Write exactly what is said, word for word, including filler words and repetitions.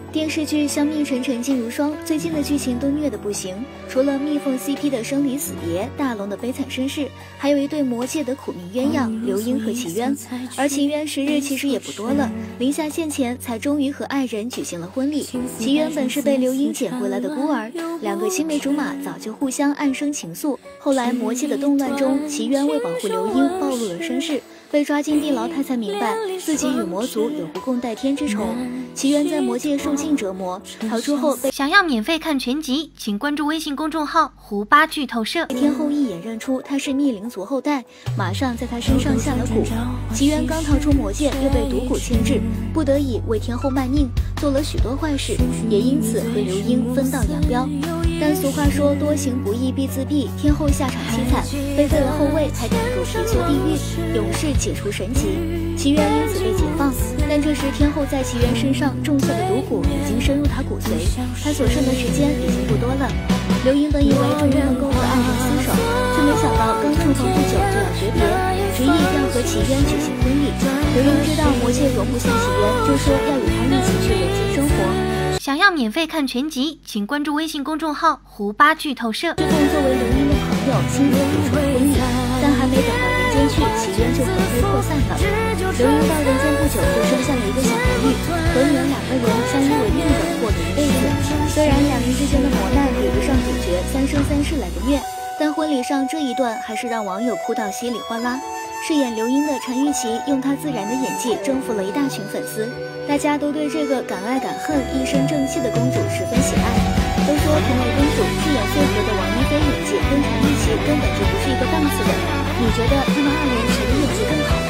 电视剧相蜜沉沉烬如霜，最近的剧情都虐得不行。除了蜜凤 C P 的生离死别，大龙的悲惨身世，还有一对魔界的苦命鸳鸯刘英和齐渊。而齐渊时日其实也不多了，临下线前才终于和爱人举行了婚礼。齐渊本是被刘英捡回来的孤儿，两个青梅竹马早就互相暗生情愫。后来魔界的动乱中，齐渊为保护刘英暴露了身世，被抓进地牢，他才明白自己与魔族有不共戴天之仇。齐渊在魔界受尽折磨，逃出后被想要免费看全集，请关注微信公众号胡巴剧透社。 天后一眼认出他是逆灵族后代，马上在他身上下了蛊。齐渊刚逃出魔界，又被毒蛊牵制，不得已为天后卖命，做了许多坏事，也因此和刘英分道扬镳。但俗话说多行不义必自毙，天后下场凄惨，被废了后位，还赶入提速地狱，永世解除神籍。齐渊因此被解放，但这时天后在齐渊身上种下的毒蛊已经深入他骨髓，他所剩的时间已经不多了。刘英本以为终于能够和爱人厮守，却没想到刚重逢不久就要诀别，执意要和齐渊举行婚礼。刘英知道魔界容不下齐渊，就说要与他一起去人间生活。 想要免费看全集，请关注微信公众号胡巴剧透社。 这份作为刘英的朋友亲自主持婚礼，但还没等到人间去，齐渊就魂飞魄散了。刘英到人间不久就生下了一个小孩玉，和女儿两个人相依为命的过了一辈子。虽然两人之间的磨难比不上主角三生三世来的虐，但婚礼上这一段还是让网友哭到稀里哗啦。饰演刘英的陈钰琪用她自然的演技征服了一大群粉丝，大家都对这个敢爱敢恨、一身正气的公主十分喜爱。都说同为公主，饰演穗禾的王一菲演技跟陈钰琪根本就不是一个档次的。你觉得他们二人谁的演技更好？